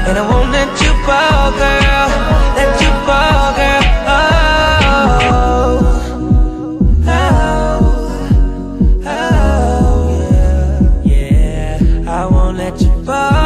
and I won't let you fall, girl. Let you fall, girl. Oh, oh, yeah, yeah. I won't let you fall.